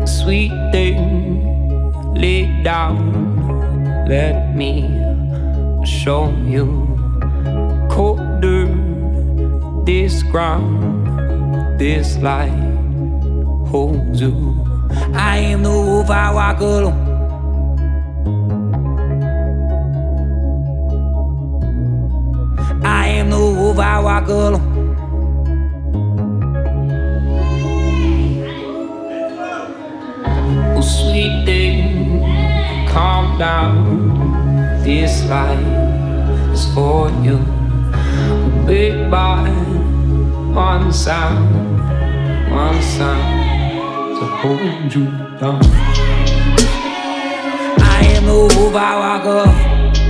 Sweet thing, lay down, let me show you. Colder, this ground, this light holds you. I am the wolf, I walk alone. I am the wolf, I walk alone. Oh, sweet thing, calm down. This light is for you. Big band, one sound to hold you down. I am the wolf, I walk alone.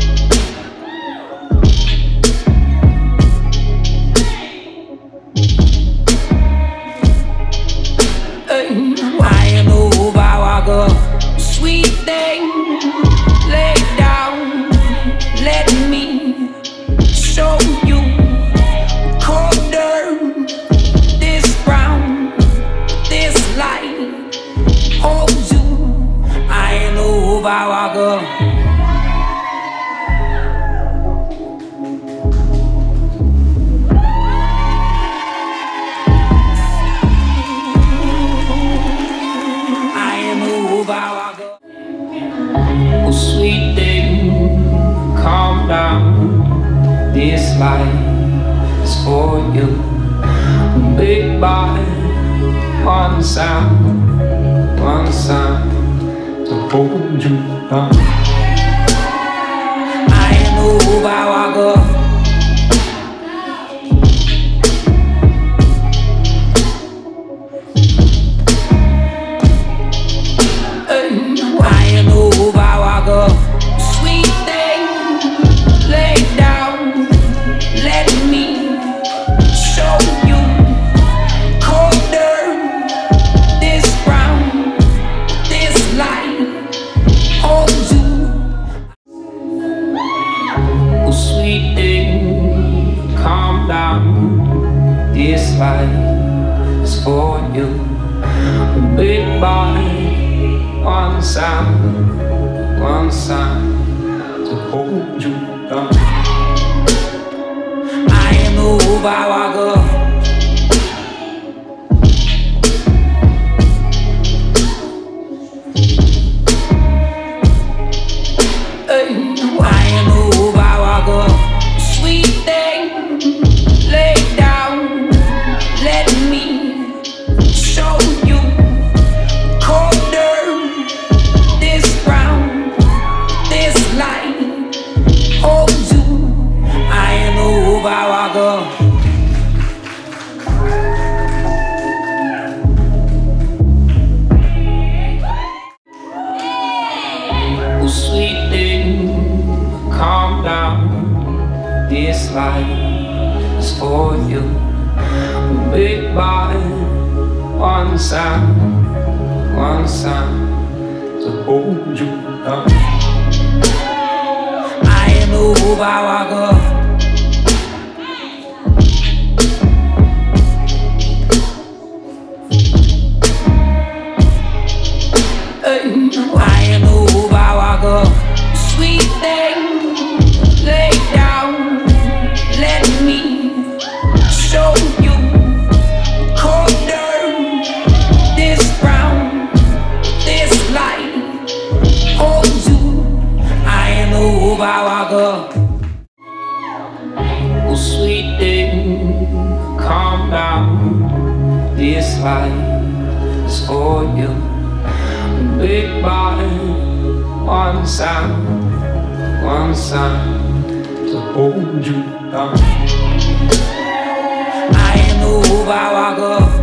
I am the wolf, I walk up. Sweet thing, lay down, let me show you. Colder, this ground, this light holds you. I am the wolf, I walk up. Oh, sweet thing, calm down. This light is for you. Big body, one sound to hold you down. I am the wolf, I walk up. Sweet thing, lay down, let me show you. Colder, this ground, this light holds you. Oh, sweet thing, calm down. This light is for you. Big body, one sound to hold you down. I am the wolf, I walk up. I am the wolf, I walk up. Sweet thing, lay down, let me show you. Colder, this ground, this light holds you. I am the wolf, I walk up. Oh, sweet thing, calm down. This light is for you. Big body, one sound to hold you down. I am the wolf, I walk up. I am the wolf, I walk up. Sweet thing, lay down, let me show you. Colder, this ground, this light holds you. I am the wolf, I walk up. Oh, sweet thing, calm down. This light is for you. Big body, one sound to hold you down. I am the wolf, I walk up.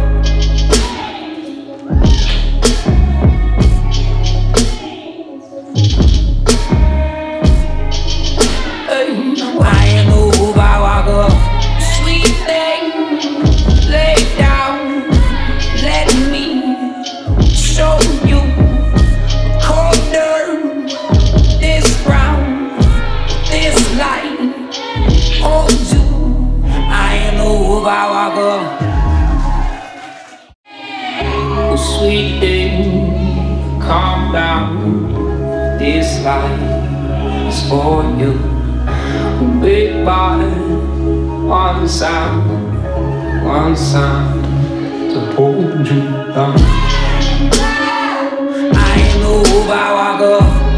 I am the wolf, I walk up. Sweet thing, lay down, let me show you. Colder, this ground, this light holds you. I am the wolf, I walk up. Oh, sweet thing, life is for you. Big body, one sound to hold you down. I ain't no overwalker.